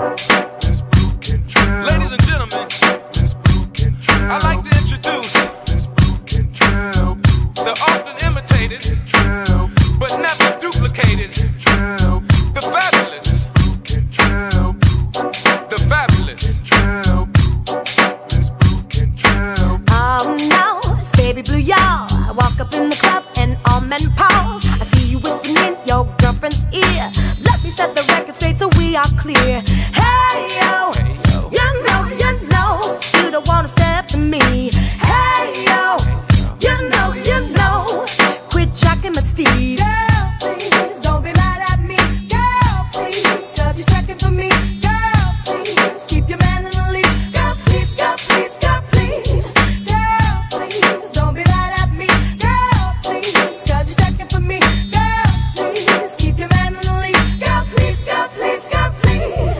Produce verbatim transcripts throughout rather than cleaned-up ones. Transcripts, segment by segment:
Ladies and gentlemen, I'd like to introduce the often imitated, but never duplicated, the fabulous, the fabulous. Oh no, it's Baby Blue, y'all. I walk up in the club and all men pause. I see you whispering in your girlfriend's ear. Let me set the record straight so we are clear. Hey yo, you know, you know, you don't wanna step to me. Hey yo, you know, you know, quit jocking my steed. Girl, please, don't be mad at me. Girl, please, cause you're checking for me. Girl, please, keep your man in the leash. Girl, please, girl, please, girl, please. Girl, please, don't be mad at me. Girl, please, cause you're checking for me. Girl, please, keep your man in the leash. Girl, please, girl, please, girl, please.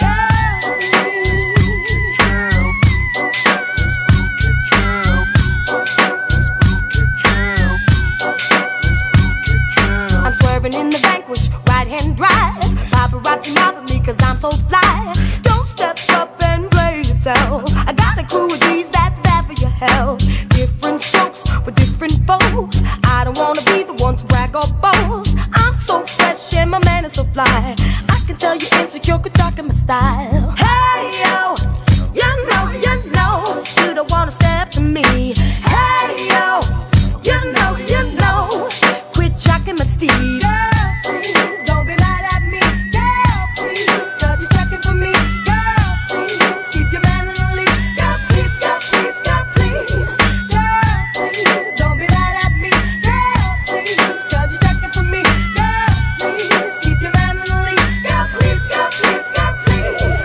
I'm swerving in the Vanquish, right-hand drive. Paparazzi mobbing me cause I'm so fly. Don't step up and play yourself. I got a crew of G's that's bad for your health. Different strokes for different folks. I don't wanna be the one to brag or boast. I'm so fresh and my man is so fly. I can tell you're insecure cause jocking my style. Hey yo, you know, you know, you don't wanna step to me. Hey yo, you know, you know, quit jocking my steed. Girl, please, don't be mad at me. Girl, please, cause you're checking for me. Girl, please, keep your man in the leash. Girl, please, girl, please, girl, please. Girl, please, don't be mad at me. Girl, please, cause you're checking for me. Girl, please, keep your man in the leash. Girl, please, girl, please, girl, please. Girl,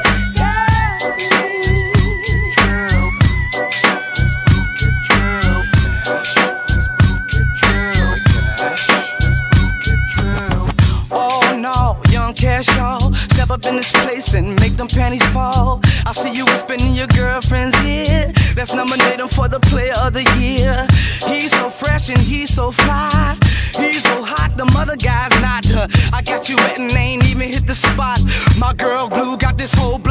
Oh no, young cash y'all. Step up in this place and make them panties fall. I see you whispering in your girlfriend's ear. Let's nominate him for the player of the year. He's so fresh and he's so fly. He's so hot, the mother guy's not. Uh, I got you wet and ain't even hit the spot. My girl Blue got this whole